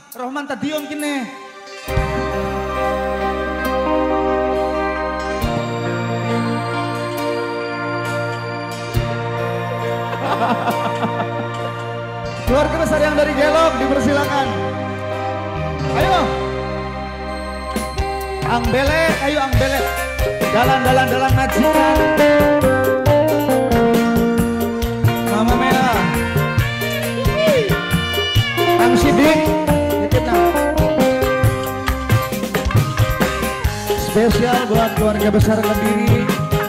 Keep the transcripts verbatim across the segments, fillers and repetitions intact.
Rohman Tadion kene. Keluarga besar yang dari Gelok dipersilakan. Ayo. Ang Belet, ayo Ang Belet. Dalan-dalan dalan majikan. Mama Mela. Ang Sidik. Spesial buat keluarga besar Kediri.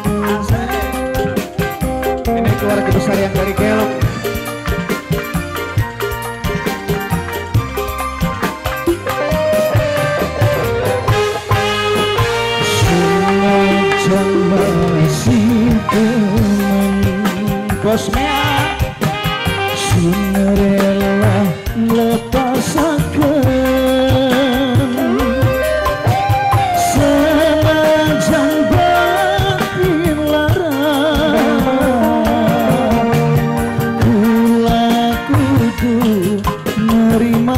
Ini keluarga besar yang dari Gelok. Kosmea Cinderella lepasakan senajan batin larang kula kudu nerima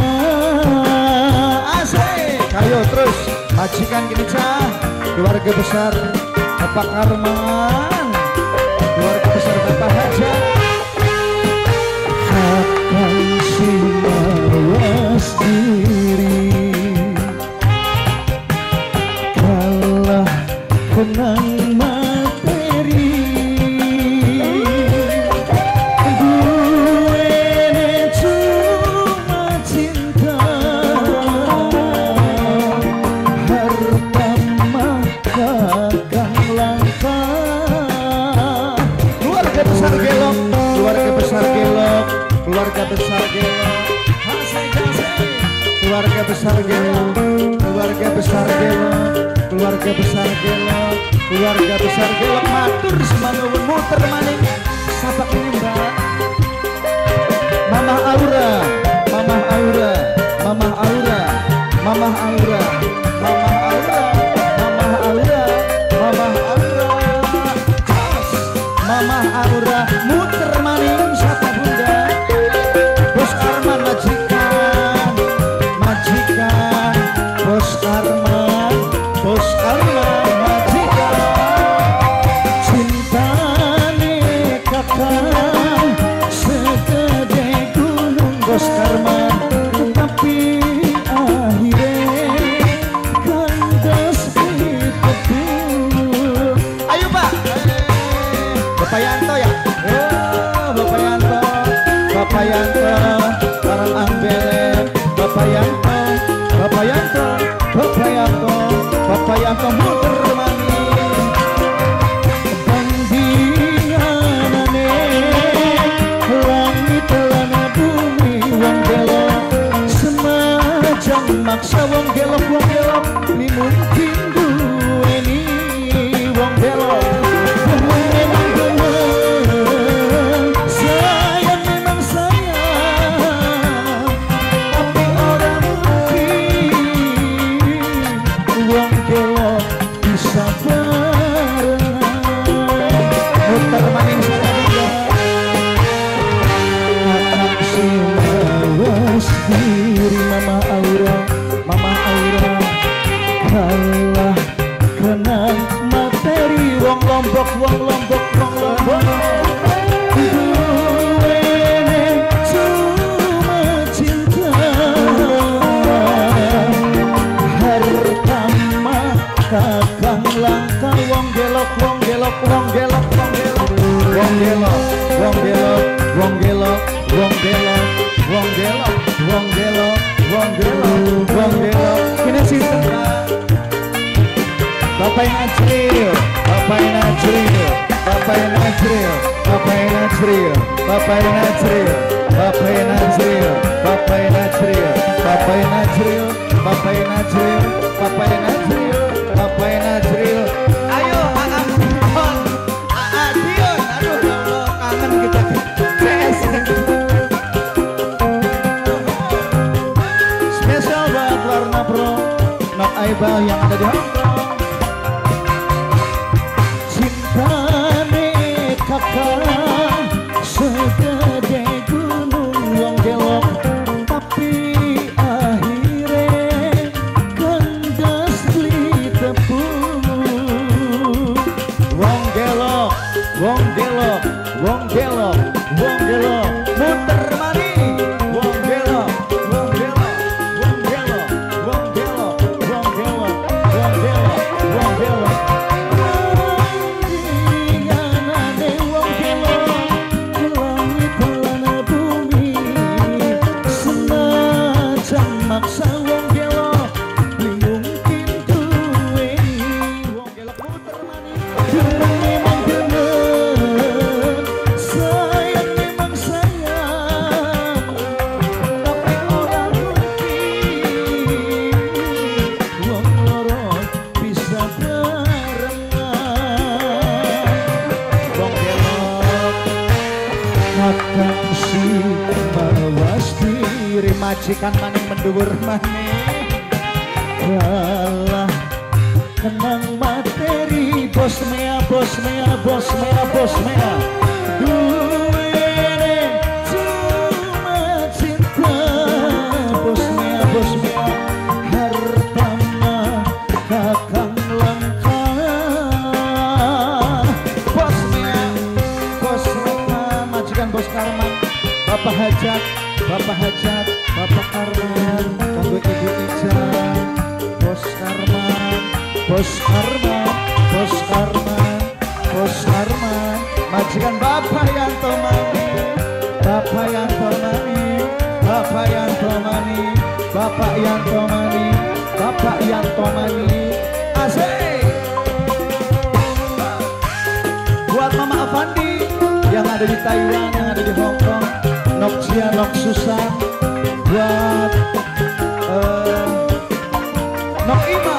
asik. Ayo terus majikan kini cah keluarga besar Bapak Karman, keluarga besar Bapak Haja, akan si mawas diri kalah kenang materi gue cuma cinta harta maka besar Gelok, keluarga besar Gelok, keluarga besar Gelok, keluarga besar Gelok, keluarga besar Gelok, keluarga besar Gelok, keluarga besar Gelok, matur semangat muter maning, sapak ini mbak, Mama Aura, Mama Aura, Mama Aura, Mama Aura, Mama Aura, Mama Aura, Mama Aura. Mama Aura muter maning sapa bunda Bos Arman majikan majikan Bos Arman Bos Arman majikan cintane kakak segede gunung Bos Arman tapi akhirnya kandas ditegur. Ayo Pak Bapak Yanto ya? Oh, Bapak Yanto, Bapak Yanto, barang Ang Belet, Bapak Yanto, Bapak Yanto, Bapak Yanto, Bapak Yanto muter maning. Bandinganane langit lana bumi wong Gelok, semacam maksa wong Gelok wong Gelok, ni mungkin duweni wong Gelok. Mama Aura, Mama Aura kalah kenang materi wong Lombok, wong Lombok, wong Lombok. Duwene cuma cinta harta mah kakang langka wong Gelok, wong Gelok, wong Gelok, wong Gelok, wong Gelok, wong Gelok, wong Gelok, wong Gelok, wong Gelok, wong Gelok. Wong Gelok, Wong Gelok, ini sistem Bapak Najril, Bapak Najril, Bapak Najril, Bapak Najril, Bapak Najril, Bapak Najril, Bapak Najril, Bapak Najril, Bapak Najril, Bapak Najril, Bapak Najril. Ayo Aang Dion, Aang Dion, aduh Allah kangen kita C S. Not Aiba yang ada di Hong Kong. Cintane kakak segede gunung wong Gelok, tapi akhir maksa wong gelo mungkin duwe wong gelo muter maning demen memang demen sayang memang sayang tapi orang mungkin wong loro bisa barengan wong gelo kadang si mawas diri majikan maning menduwur maning kalah kenang materi bos mea bos mea bos mea bos mea duwene cuma cinta bos mea bos mea hartana kakang lengkap bos mea bos mea majikan bos Karman Bapak Hajat Bapak Hajat, Bapak Karman, kanggo Ibu Ija, Bos Karman, Bos Karman, Bos Karman, Bos Karman, majikan Bapak Yanto Mani, Bapak Yanto Mani, Bapak Yanto Mani, Bapak Yanto Mani, Bapak Yanto Mani, asik. Buat Mama Avandi yang ada di Taiwan, yang ada di Hong Kong. Nok Cia, Nok Susan, buat uh, Nok Ima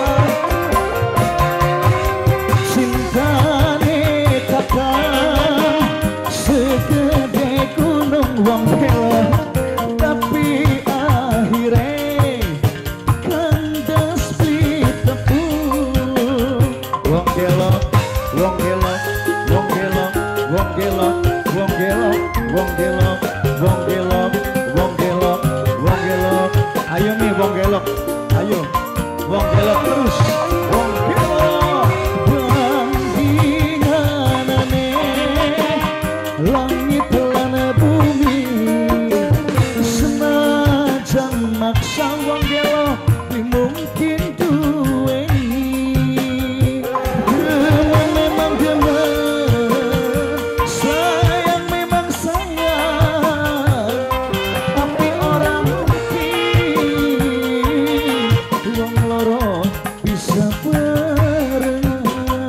cintane kakak segede gunung wong gelo tapi akhirnya kandas beli tepung wong gelo, wong gelo, wong gelo, wong gelo, wong gelo, wong gelo wong gelok, wong gelok, wong gelok, ayo nih wong gelok, ayo, wong gelok terus, wong gelok, bandinganane, langit lan bumi, senajan maksa wong gelok, mungkin duweni, demen memang demen, sayang memang sayang. Bisa barengan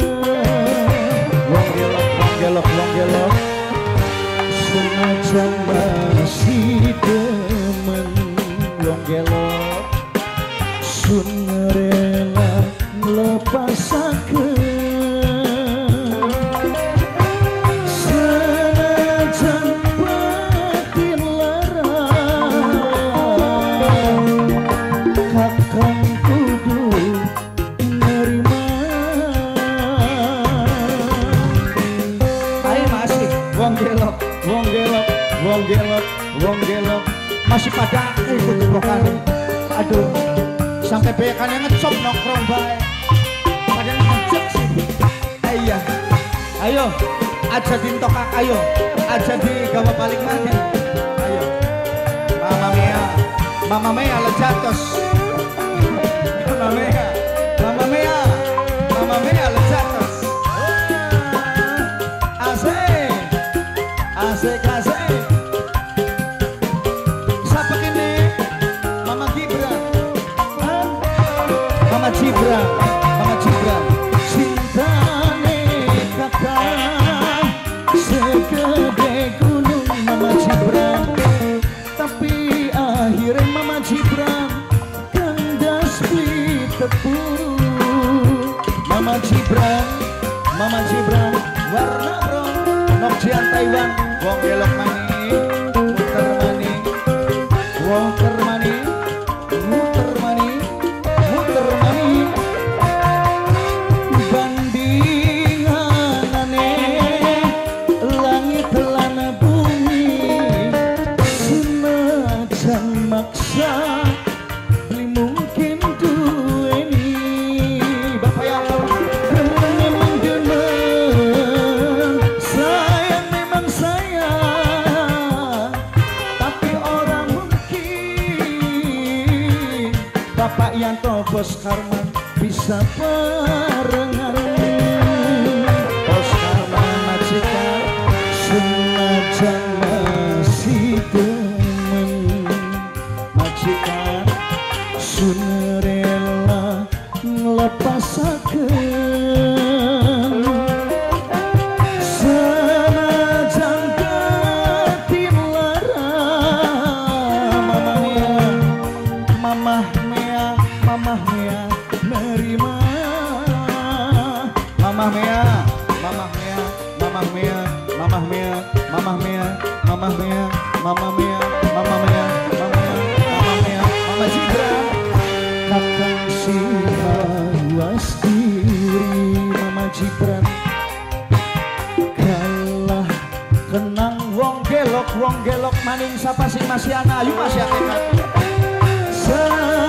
wong gelok, wong gelok, wong gelok senajan masih demen wong gelok sun rela nglepasakeun senajan batin lara kakang kudu wong gelok, wong gelok, wong gelok, wong gelok masih pada ikut jeprokan. Aduh, sampai bekannya ngecop nongkrong bae. Padahal ngecop sih. Iya, ayo, aja dintokak, ayo, aja digawa balik mana. Ayo, Mama Mea, Mama Mea lejatos. Mama Mea, Mama Mea, Mama Mea lejatos. Asik. Asik, asik. Siapa ini? Mama Gibran. Hah? Mama Gibran, Mama Gibran. Cintane kakak segede gunung Mama Gibran. Tapi akhirnya Mama Gibran kandas beli tepung. Mama Gibran, Mama Gibran warna rong Nokjian Taiwan. Wong gelok maning, muter maning, muter maning, muter maning, muter maning. Bandinganane langit lan bumi, senajan maksa beli mungkin duweni. Bapak yang memang demen, sayang memang sayang, tapi orang mungkin Bapak Yanto Bos Karman bisa barengan. Bos Karman majikan senajan masih demen majikan Mamah Mea, Mamah Mea, nerima. Mamah Mea, Mamah Mea, Mamah Mea, Mamah Mea, Mamah Mea, Mamah Mea, Mamah Mea, Mamah Mea, Mamah Mea, Mama Citra. Kakang si mawas diri Mama Citra. Kalah kenang wong gelok, wong gelok maning sapa sing masih ana ayu masih akeh.